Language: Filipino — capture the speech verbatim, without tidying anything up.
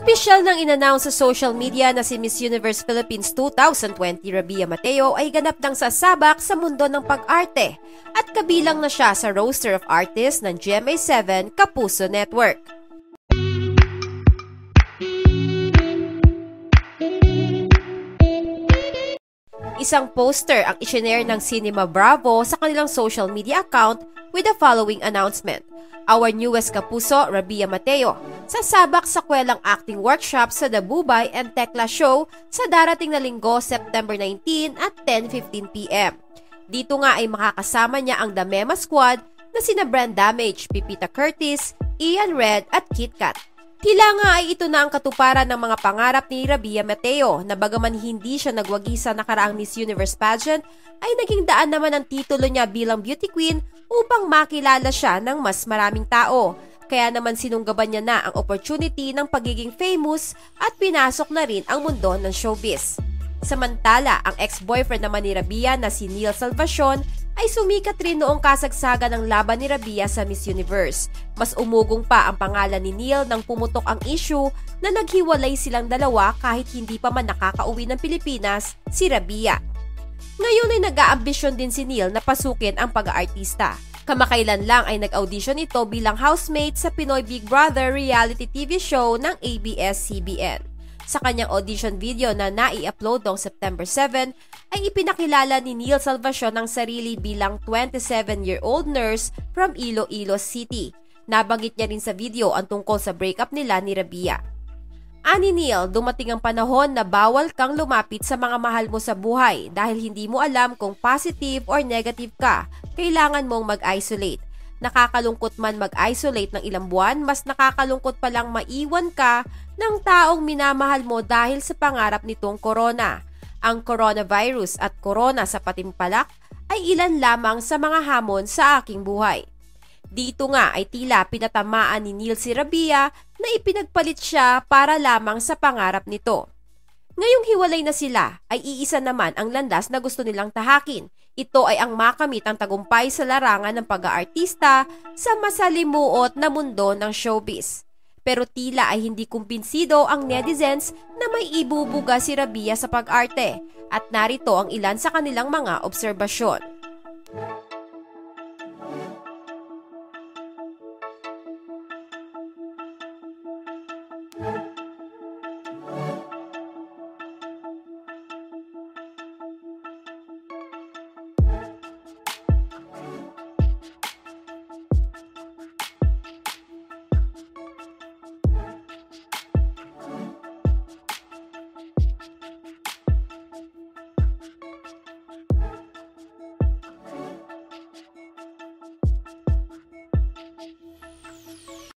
Opisyal nang inannounce sa social media na si Miss Universe Philippines twenty twenty Rabia Mateo ay ganap ng sasabak sa mundo ng pag-arte at kabilang na siya sa roster of artists ng G M A seven Kapuso Network. Isang poster ang isinare ng Cinema Bravo sa kanilang social media account with the following announcement. Our newest Kapuso, Rabia Mateo, sasabak sa kwelang acting workshop sa The Bubay and Tekla Show sa darating na linggo, September nineteenth at ten fifteen p m Dito nga ay makakasama niya ang The Mema Squad na sina Brand Damage, Pipita Curtis, Ian Red at Kit Kat. Tila nga ay ito na ang katuparan ng mga pangarap ni Rabia Mateo na bagaman hindi siya nagwagi sa nakaraang Miss Universe pageant ay naging daan naman ang titulo niya bilang beauty queen upang makilala siya ng mas maraming tao. Kaya naman sinunggaban niya na ang opportunity ng pagiging famous at pinasok na rin ang mundo ng showbiz. Samantala, ang ex-boyfriend naman ni Rabia na si Neil Salvacion ay sumikat rin noong kasagsagan ng laban ni Rabia sa Miss Universe. Mas umugong pa ang pangalan ni Neil nang pumutok ang issue na naghiwalay silang dalawa kahit hindi pa man nakakauwi ng Pilipinas si Rabia. Ngayon ay nag-aambisyon din si Neil na pasukin ang pag-aartista. Kamakailan lang ay nag-audition ito bilang housemate sa Pinoy Big Brother reality T V show ng A B S C B N. Sa kanyang audition video na nai-upload noong September seventh, ay ipinakilala ni Neil Salvacion ang sarili bilang twenty-seven-year-old nurse from Iloilo City. Nabanggit niya rin sa video ang tungkol sa breakup nila ni Rabia. Ani Neil, dumating ang panahon na bawal kang lumapit sa mga mahal mo sa buhay dahil hindi mo alam kung positive or negative ka, kailangan mong mag-isolate. Nakakalungkot man mag-isolate ng ilang buwan, mas nakakalungkot palang maiwan ka ng taong minamahal mo dahil sa pangarap nitong corona. Ang coronavirus at corona sa patimpalak ay ilan lamang sa mga hamon sa aking buhay. Dito nga ay tila pinatamaan ni Neil si Rabia na ipinagpalit siya para lamang sa pangarap nito. Ngayong hiwalay na sila, ay iisa naman ang landas na gusto nilang tahakin. Ito ay ang makamit ang tagumpay sa larangan ng pag-aartista sa masalimuot na mundo ng showbiz. Pero tila ay hindi kumbinsido ang netizens na may ibubuga si Rabia sa pag-arte at narito ang ilan sa kanilang mga obserbasyon.